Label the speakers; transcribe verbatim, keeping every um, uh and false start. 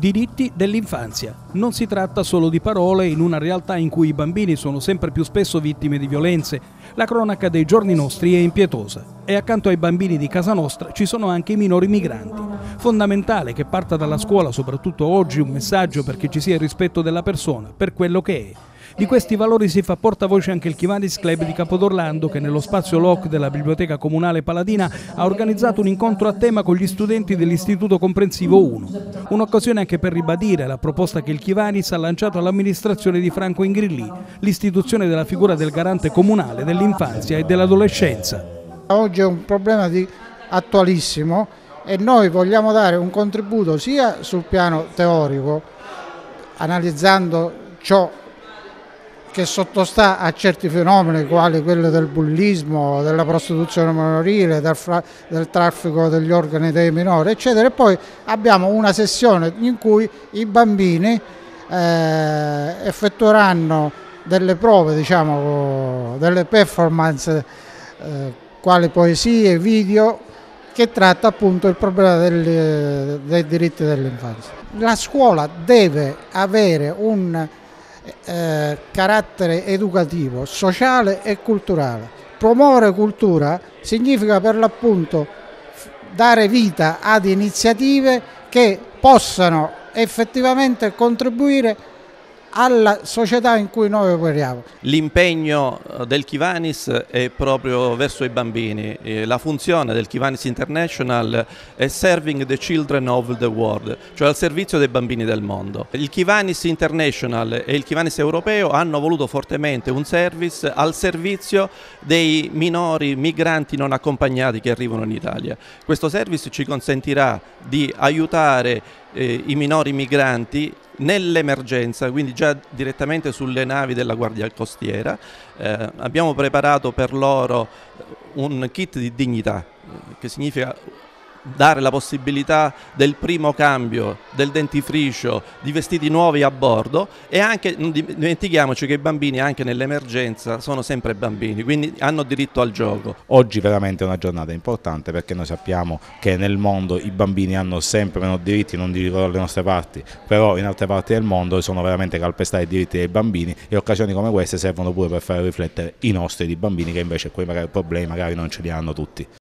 Speaker 1: Diritti dell'infanzia. Non si tratta solo di parole in una realtà in cui i bambini sono sempre più spesso vittime di violenze. La cronaca dei giorni nostri è impietosa e accanto ai bambini di casa nostra ci sono anche i minori migranti. Fondamentale che parta dalla scuola, soprattutto oggi, un messaggio perché ci sia il rispetto della persona per quello che è. Di questi valori si fa portavoce anche il Kiwanis Club di Capodorlando, che nello spazio L O C della Biblioteca Comunale Paladina ha organizzato un incontro a tema con gli studenti dell'Istituto Comprensivo uno. Un'occasione anche per ribadire la proposta che il Kiwanis ha lanciato all'amministrazione di Franco Ingrilli, l'istituzione della figura del garante comunale dell'infanzia e dell'adolescenza.
Speaker 2: Oggi è un problema di attualissimo e noi vogliamo dare un contributo sia sul piano teorico, analizzando ciò che sottostà a certi fenomeni quali quello del bullismo, della prostituzione minorile, del, del traffico degli organi dei minori, eccetera. E poi abbiamo una sessione in cui i bambini eh, effettueranno delle prove, diciamo, delle performance, eh, quali poesie, video, che tratta appunto il problema del, dei diritti dell'infanzia. La scuola deve avere un Eh, carattere educativo, sociale e culturale. Promuovere cultura significa per l'appunto dare vita ad iniziative che possano effettivamente contribuire alla società in cui noi operiamo.
Speaker 3: L'impegno del Kiwanis è proprio verso i bambini. La funzione del Kiwanis International è Serving the Children of the World, cioè al servizio dei bambini del mondo. Il Kiwanis International e il Kiwanis Europeo hanno voluto fortemente un service al servizio dei minori migranti non accompagnati che arrivano in Italia. Questo service ci consentirà di aiutare eh, i minori migranti nell'emergenza, quindi già direttamente sulle navi della Guardia Costiera. Eh, abbiamo preparato per loro un kit di dignità, che significa dare la possibilità del primo cambio, del dentifricio, di vestiti nuovi a bordo, e anche non dimentichiamoci che i bambini anche nell'emergenza sono sempre bambini, quindi hanno diritto al gioco.
Speaker 4: Oggi veramente è una giornata importante perché noi sappiamo che nel mondo i bambini hanno sempre meno diritti, non dico dalle nostre parti, però in altre parti del mondo sono veramente calpestati i diritti dei bambini, e occasioni come queste servono pure per far riflettere i nostri di bambini che invece quei magari problemi magari non ce li hanno tutti.